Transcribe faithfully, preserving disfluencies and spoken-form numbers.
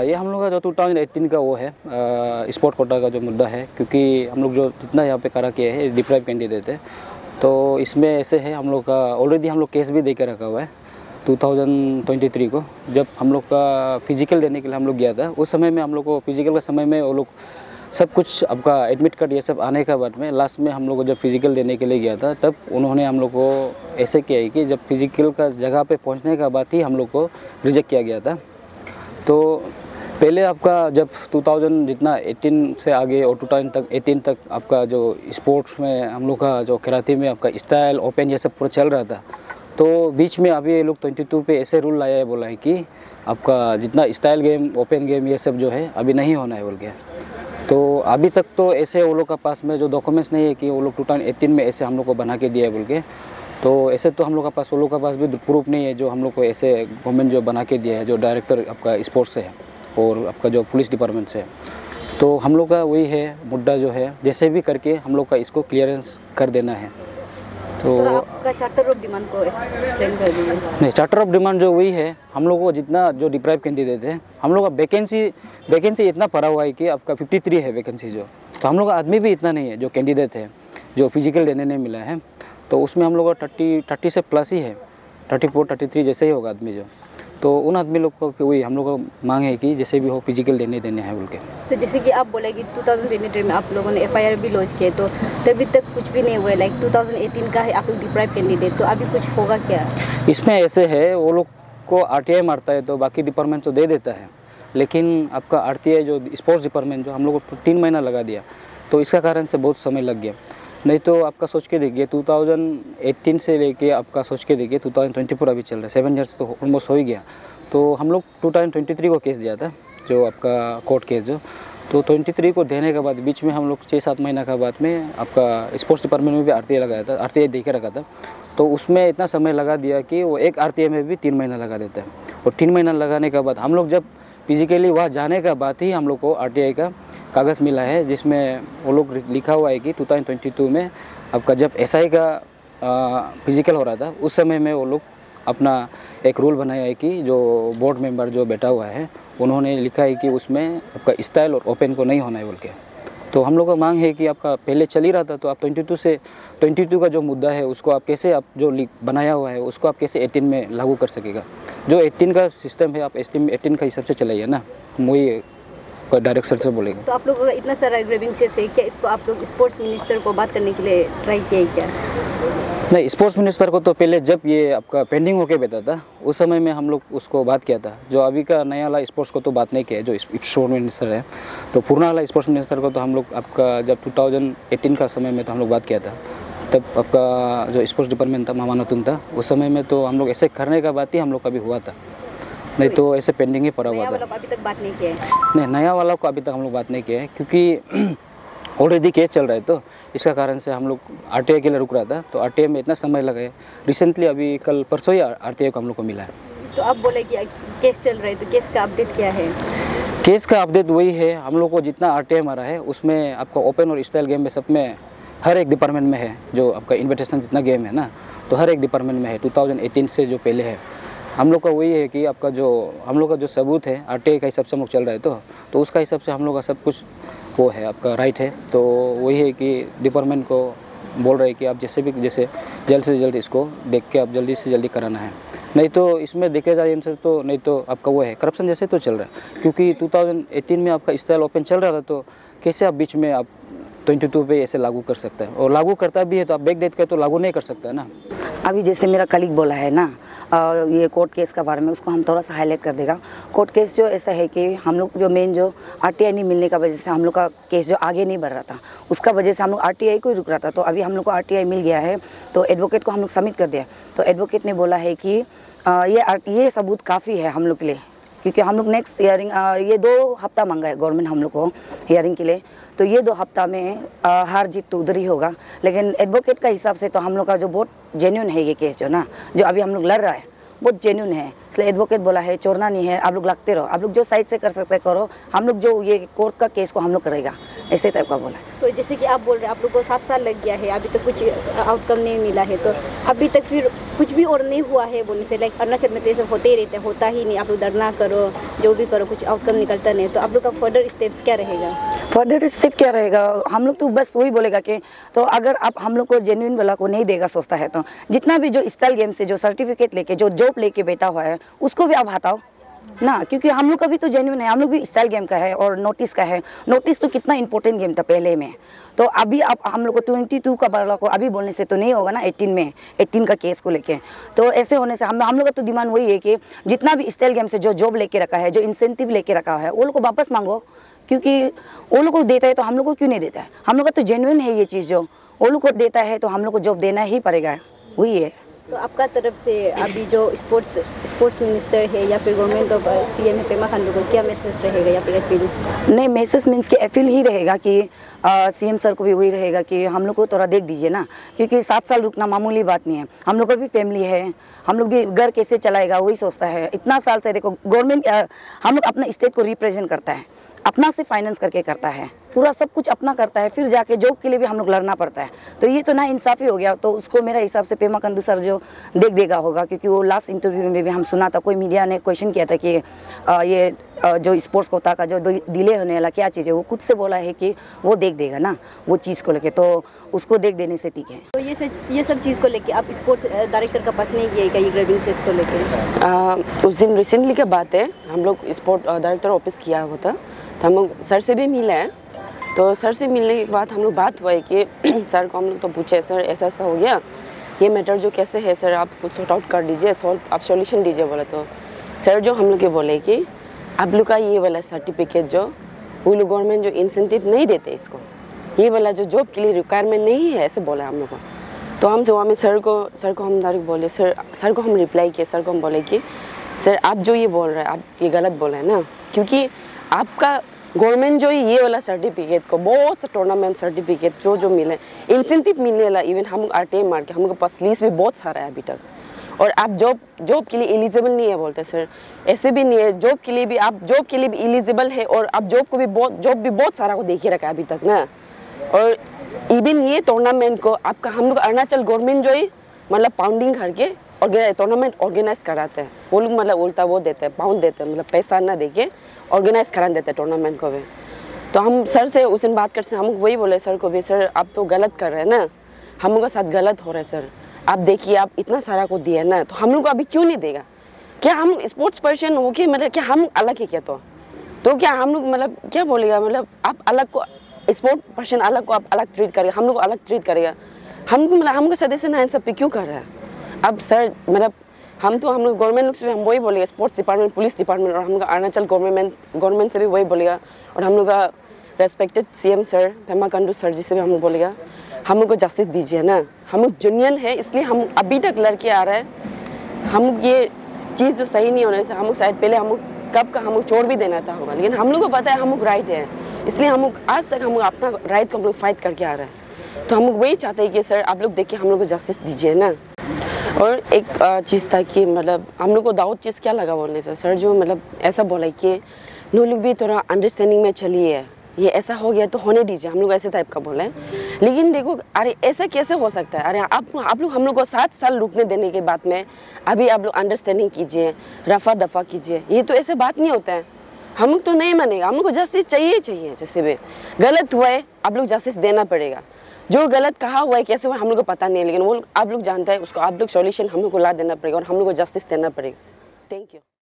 ये हम लोग का जो टू थाउजेंड एटीन का वो है स्पोर्ट कोटा का जो मुद्दा है, क्योंकि हम लोग जो जितना यहाँ पे करा किए हैं डिप्राइव कैंडिडेट है, तो इसमें ऐसे है हम लोग का ऑलरेडी हम लोग केस भी दे के रखा हुआ है टू थाउजेंड ट्वेंटी थ्री को। जब हम लोग का फिजिकल देने के लिए हम लोग गया था, उस समय में हम लोग को फिजिकल का समय में वो लोग सब कुछ आपका एडमिट कार्ड ये सब आने के बाद में लास्ट में हम लोग को जब फिजिकल देने के लिए गया था, तब उन्होंने हम लोग को ऐसे किया है कि जब फिजिकल का जगह पे पहुंचने के बाद ही हम लोग को रिजेक्ट किया गया था। तो पहले आपका जब टू थाउजेंड जितना एटीन से आगे और टू थाउजेंड तक एटीन तक आपका जो स्पोर्ट्स में हम लोग का जो कराटे में आपका स्टाइल ओपन ये सब पूरा चल रहा था, तो बीच में अभी ये लोग ट्वेंटी टू पे ऐसे रूल लाया है, बोला है कि आपका जितना स्टाइल गेम ओपन गेम ये सब जो है अभी नहीं होना है बोल के। तो अभी तक तो ऐसे वो लोग का पास में जो डॉक्यूमेंट्स नहीं है कि वो लोग टू थाउजेंड एटीन में ऐसे हम लोग को बना के दिया है बोल के, तो ऐसे तो हम लोग का पास वो लोग का पास भी प्रूफ नहीं है जो हम लोग को ऐसे गवर्नमेंट जो बना के दिया है, जो डायरेक्टर आपका स्पोर्ट्स से है और आपका जो पुलिस डिपार्टमेंट से है। तो हम लोग का वही है मुद्दा जो है, जैसे भी करके हम लोग का इसको क्लियरेंस कर देना है। तो, तो आपका चार्टर ऑफ डिमांड को एक्सप्लेन कर दीजिए। नहीं, चार्टर ऑफ डिमांड जो वही है, हम लोग को जितना जो डिप्राइव कैंडिडेट है, हम लोग का वैकेंसी वैकेंसी इतना पड़ा हुआ है कि आपका फिफ्टी थ्री है वैकेंसी जो, तो हम लोग का आदमी भी इतना नहीं है जो कैंडिडेट है जो फिजिकल देने नहीं मिला है, तो उसमें हम लोग का थर्टी थर्टी से प्लस ही है, थर्टी फोर थर्टी थ्री जैसे ही होगा आदमी जो। तो उन आदमी लोग को वही हम लोग को मांग है कि जैसे भी हो फिजिकल देने देने हैं बोल के। तो जैसे कि आप बोले कि टू थाउजेंड ट्वेंटी थ्री में आप लोगों ने एफ आई आर भी लॉन्च किए, तो तभी तक कुछ भी नहीं हुआ है। लाइक टू थाउजेंड एटीन का है आप लोग डिप्राइव कैंडिडेट, तो अभी कुछ होगा क्या? इसमें ऐसे है, वो लोग को आर टी आई मारता है तो बाकी डिपार्टमेंट तो दे देता है, लेकिन आपका आर टी आई जो स्पोर्ट्स डिपार्टमेंट जो हम लोग को तीन महीना लगा दिया, तो इसका कारण से बहुत समय लग गया। नहीं तो आपका सोच के देखिए टू थाउजेंड एटीन से लेके आपका सोच के देखिए टू थाउजेंड ट्वेंटी फोर अभी चल रहा है, सेवन ईयर्स तो ऑलमोस्ट हो ही गया। तो हम लोग टू थाउजेंड ट्वेंटी थ्री को केस दिया था जो आपका कोर्ट केस जो, तो ट्वेंटी थ्री को देने के बाद बीच में हम लोग छः सात महीना के बाद में आपका स्पोर्ट्स डिपार्टमेंट में भी आर टी आई लगाया था, आर टी आई दे के रखा था, तो उसमें इतना समय लगा दिया कि वो एक आर टी आई में भी तीन महीना लगा देता है। और तीन महीना लगाने के बाद हम लोग जब फिजिकली वहाँ जाने के बाद ही हम लोग को आर टी आई का कागज़ मिला है, जिसमें वो लोग लिखा हुआ है कि टू थाउजेंड ट्वेंटी टू में आपका जब एस आई का फिजिकल हो रहा था, उस समय में वो लोग अपना एक रूल बनाया है कि जो बोर्ड मेंबर जो बैठा हुआ है उन्होंने लिखा है कि उसमें आपका स्टाइल और ओपन को नहीं होना है बोल के। तो हम लोग का मांग है कि आपका पहले चल ही रहा था, तो आप ट्वेंटी टू से ट्वेंटी टू का जो मुद्दा है उसको आप कैसे आप जो बनाया हुआ है उसको आप कैसे एटीन में लागू कर सकेगा। जो एटीन का सिस्टम है आप एटीन का हिसाब से चलाइए ना, वही डायरेक्टर से बोलेंगे। तो आप लोगों का इतना सारा ग्रीवेंसेस है, क्या इसको आप लोग स्पोर्ट्स मिनिस्टर को बात करने के लिए ट्राई किया है क्या? नहीं, स्पोर्ट्स मिनिस्टर को तो पहले जब ये आपका पेंडिंग होके बैठा था उस समय में हम लोग उसको बात किया था। जो अभी का नया वाला स्पोर्ट्स को तो बात नहीं किया, जो स्पोर्ट्स मिनिस्टर है, तो पुराना वाला स्पोर्ट्स मिनिस्टर को तो हम लोग आपका जब टू थाउजेंड एटीन का समय में तो हम लोग बात किया था, तब आपका जो स्पोर्ट्स डिपार्टमेंट था मामा नतुन था, उस समय में तो हम लोग ऐसे करने का बात ही हम लोग का भी हुआ था, नहीं तो ऐसे पेंडिंग ही पड़ा हुआ था। अभी तक बात नहीं किया है? नहीं, नया वाला को अभी तक हम लोग बात नहीं किया है, क्योंकि ऑलरेडी केस चल रहा है, तो इसका कारण से हम लोग आर टी आई के लिए रुक रहा था, तो आर टी आई में इतना समय लगा है। रिसेंटली अभी कल परसों ही आर टी आई को हम लोग को मिला है। तो आप बोले कि केस चल रहा है, तो केस का अपडेट क्या है? केस का अपडेट वही है, हम लोग को जितना आर टी आई मारा है उसमें आपका ओपन और स्टाइल गेम में सब में हर एक डिपार्टमेंट में है। जो आपका इन्विटेशन जितना गेम है ना, तो हर एक डिपार्टमेंट में है टू थाउजेंड एटीन से जो पहले है। हम लोग का वही है कि आपका जो हम लोग का जो सबूत है आर टी आई का हिसाब से हम लोग चल रहा है, तो तो उसका हिसाब से हम लोग का सब कुछ वो है, आपका राइट है। तो वही है कि डिपार्टमेंट को बोल रहे हैं कि आप जैसे भी जैसे जल्द से जल्द इसको देख के आप जल्दी से जल्दी कराना है, नहीं तो इसमें देखे जाए इनसे तो नहीं तो आपका वो है करप्शन जैसे तो चल रहा है। क्योंकि टू थाउजेंड एटीन में आपका स्टाइल ओपन चल रहा था, तो कैसे आप बीच में आप ट्वेंटी टू पे ऐसे लागू कर सकता है, और लागू करता भी है तो आप बैक डेट के तो लागू नहीं कर सकता है ना। अभी जैसे मेरा कलीग बोला है ना आ, ये कोर्ट केस का बारे में, उसको हम थोड़ा सा हाईलाइट कर देगा। कोर्ट केस जो ऐसा है कि हम लोग जो मेन जो आरटीआई नहीं मिलने का वजह से हम लोग का केस जो आगे नहीं बढ़ रहा था, उसका वजह से हम लोग आरटीआई को ही रुक रहा था। तो अभी हम लोग को आरटीआई मिल गया है, तो एडवोकेट को हम लोग सबमिट कर दिया। तो एडवोकेट ने बोला है कि आ, ये ये सबूत काफ़ी है हम लोग के लिए, क्योंकि हम लोग नेक्स्ट हियरिंग ये दो हफ्ता मांगा है गवर्नमेंट हम लोग को हियरिंग के लिए। तो ये दो हफ्ता में आ, हार जीत तो उधर ही होगा, लेकिन एडवोकेट का हिसाब से तो हम लोग का जो बहुत जेन्युइन है ये केस जो ना जो अभी हम लोग लड़ रहा है, बहुत जेन्यून है, इसलिए एडवोकेट बोला है चोरना नहीं है, आप लोग लगते रहो, आप लोग जो साइड से कर सकते करो, हम लोग जो ये कोर्ट का केस को हम लोग करेगा, ऐसे टाइप का बोला है। तो जैसे कि आप बोल रहे हैं आप लोग को सात साल लग गया है, अभी तक कुछ आउटकम नहीं मिला है, तो अभी तक फिर कुछ भी और नहीं हुआ है बोलने से, लाइक अरुणाचल में तो ये सब होते ही रहते हैं, होता ही नहीं, आप लोग धरना करो जो भी करो कुछ आउटकम निकलता नहीं, तो आप लोग का फर्दर स्टेप्स क्या रहेगा? फर्दर स्टेप क्या रहेगा, हम लोग तो बस वही बोलेगा कि तो अगर आप हम लोग को जेन्युइन वाला को नहीं देगा सोचता है तो जितना भी जो स्टाइल गेम से जो सर्टिफिकेट लेके जो जॉब लेके बैठा हुआ है उसको भी आप हटाओ ना, क्योंकि हम लोग का भी तो जेन्युइन है, हम लोग भी स्टाइल गेम का है और नोटिस का है। नोटिस तो कितना इंपॉर्टेंट गेम था पहले में, तो अभी आप हम लोग को ट्वेंटी टू का वाला को अभी बोलने से तो नहीं होगा ना, एटीन में एटीन का केस को लेके। तो ऐसे होने से हम हम लोग का तो डिमांड वही है कि जितना भी स्टाइल गेम से जो जॉब लेके रखा है, जो इंसेंटिव लेके रखा है, वो लोग को वापस मांगो, क्योंकि वो लोग को देता है तो हम लोग को क्यों नहीं देता है? हम लोग का तो जेन्युइन है ये चीज़, जो वो लोग को देता है तो हम लोग को जॉब देना ही पड़ेगा, वही है। तो आपका तरफ से अभी जो स्पोर्ट्स स्पोर्ट्स मिनिस्टर है या फिर गवर्नमेंट ऑफ सीएम है पेमा खांडू को क्या मैसेज रहेगा या फिर अपील? नहीं, मैसेज मीन्स कि अपील ही रहेगा कि सीएम सर को भी वही रहेगा कि हम लोग को थोड़ा देख दीजिए ना, क्योंकि सात साल रुकना मामूली बात नहीं है, हम लोग का भी फैमिली है, हम लोग भी घर कैसे चलाएगा वही सोचता है। इतना साल से देखो गवर्नमेंट हम लोग अपना स्टेट को रिप्रेजेंट करता है, अपना से फाइनेंस करके करता है, पूरा सब कुछ अपना करता है, फिर जाके जॉब के लिए भी हम लोग लड़ना पड़ता है, तो ये तो ना इंसाफी हो गया। तो उसको मेरा हिसाब से पेमा खांडू सर जो देख देगा होगा, क्योंकि वो लास्ट इंटरव्यू में भी हम सुना था, कोई मीडिया ने क्वेश्चन किया था कि आ, ये आ, जो स्पोर्ट्स कोटा का जो डिले होने वाला क्या चीज़ है, वो खुद से बोला है कि वो देख देगा ना वो चीज़ को लेके, तो उसको देख देने से ठीक है। तो ये सब ये सब चीज़ को लेके आप स्पोर्ट्स डायरेक्टर का पास नहीं गए ये ग्रेविंसेस को लेके? उस दिन रिसेंटली की बात है, हम लोग स्पोर्ट डायरेक्टर ऑफिस किया हुआ था, तो हम लोग सर से भी मिले हैं। तो सर से मिलने के बाद हम लोग बात हुआ है कि सर को हम लोग तो पूछे, सर ऐसा ऐसा हो गया, ये मैटर जो कैसे है सर, आप कुछ सॉर्ट आउट कर दीजिए, सॉल्व आप सॉल्यूशन दीजिए बोले। तो सर जो हम लोग के बोले कि आप लोग का ये वाला सर्टिफिकेट जो वो लोग गवर्नमेंट जो इंसेंटिव नहीं देते इसको, ये वाला जो जॉब के लिए रिक्वायरमेंट नहीं है, ऐसे बोला हम लोग को। तो हम जो हमें सर को सर को हम डायरेक्ट बोले, सर सर को हम रिप्लाई किए, सर को हम बोले कि सर आप जो ये बोल रहे हैं आप ये गलत बोल रहे हैं ना, क्योंकि आपका गवर्नमेंट जो ये वाला सर्टिफिकेट को बहुत सा टूर्नामेंट सर्टिफिकेट जो जो मिले इंसेंटिव मिलने वाला, इवन हम आर टी मार के हम लोग पास लिस्ट भी बहुत सारा है अभी तक, और आप जॉब जॉब के लिए एलिजिबल नहीं है बोलते सर, ऐसे भी नहीं है, जॉब के लिए भी आप जॉब के लिए भी एलिजिबल है, और आप जॉब को भी बहुत जॉब भी बहुत सारा को देखे रखा है अभी तक ना। और इवन ये टूर्नामेंट को आपका हम लोग अरुणाचल गवर्नमेंट जो है मतलब पाउंडिंग करके और टूर्नामेंट ऑर्गेनाइज कराते हैं, वो लोग मतलब उल्टा वो देते हैं, पाउंड देते हैं, मतलब पैसा ना देके ऑर्गेनाइज करा देते हैं टूर्नामेंट को भी। तो हम सर से उस दिन बात करते हैं, हम वही बोले सर को भी, सर आप तो गलत कर रहे हैं ना, हम लोग के साथ गलत हो रहा है सर, आप देखिए आप इतना सारा को दिया ना, तो हम लोग को अभी क्यों नहीं देगा? क्या हम स्पोर्ट्स पर्सन हो के मतलब क्या हम अलग है क्या? तो तो क्या हम लोग मतलब क्या बोलेगा, मतलब आप अलग को स्पोर्ट पर्सन अलग को आप अलग ट्रीट करेगा, हम लोग को अलग ट्रीट करेगा, हमको मतलब हमको सदस्य ना इन सब पे क्यों कर रहा है? अब सर मतलब हम तो हम लोग गवर्नमेंट लोग से भी हम वही बोलेगा, स्पोर्ट्स डिपार्टमेंट, पुलिस डिपार्टमेंट, और हम लोग अरुणाचल गवर्नमेंट गवर्नमेंट से भी वही बोलेगा, और हम लोग का respected CM sir Pema Khandu sir ji से भी हम लोग बोलेगा, हम लोग को जस्टिस दीजिए ना, हम लोग यूनियन है इसलिए हम अभी तक लड़के आ रहे हैं, हम लोग ये चीज़ जो सही नहीं होने से हम लोग शायद पहले हम लोग कब का हम लोग छोड़ भी देना था होगा, लेकिन हम लोग को पता है हम लोग राइट है, इसलिए हम लोग आज तक हम लोग अपना राइट को हम लोग फाइट करके आ रहे हैं। तो हम लोग वही चाहते हैं कि सर आप लोग देखिए हम लोग को जस्टिस दीजिए ना। और एक चीज़ था कि मतलब हम लोग को दाऊद चीज़ क्या लगा बोलने से, सर जो मतलब ऐसा बोला कि नो लोग भी थोड़ा अंडरस्टैंडिंग में चलिए, ये ऐसा हो गया तो होने दीजिए, हम लोग ऐसे टाइप का बोले। लेकिन देखो अरे ऐसा कैसे हो सकता है, अरे आप आप लोग हम लोग को सात साल रुकने देने के बाद में अभी आप लोग अंडरस्टैंडिंग कीजिए, रफा दफा कीजिए, ये तो ऐसे बात नहीं होता है, हम लोग तो नहीं मानेगा, हम लोग को जस्टिस चाहिए चाहिए, जैसे भी गलत हुआ है आप लोग जस्टिस देना पड़ेगा, जो गलत कहा हुआ है कैसे हुआ हम लोग को पता नहीं है, लेकिन वो आप लोग जानते हैं उसको आप लोग सॉल्यूशन हम लोग को ला देना पड़ेगा और हम लोग को जस्टिस देना पड़ेगा। Thank you.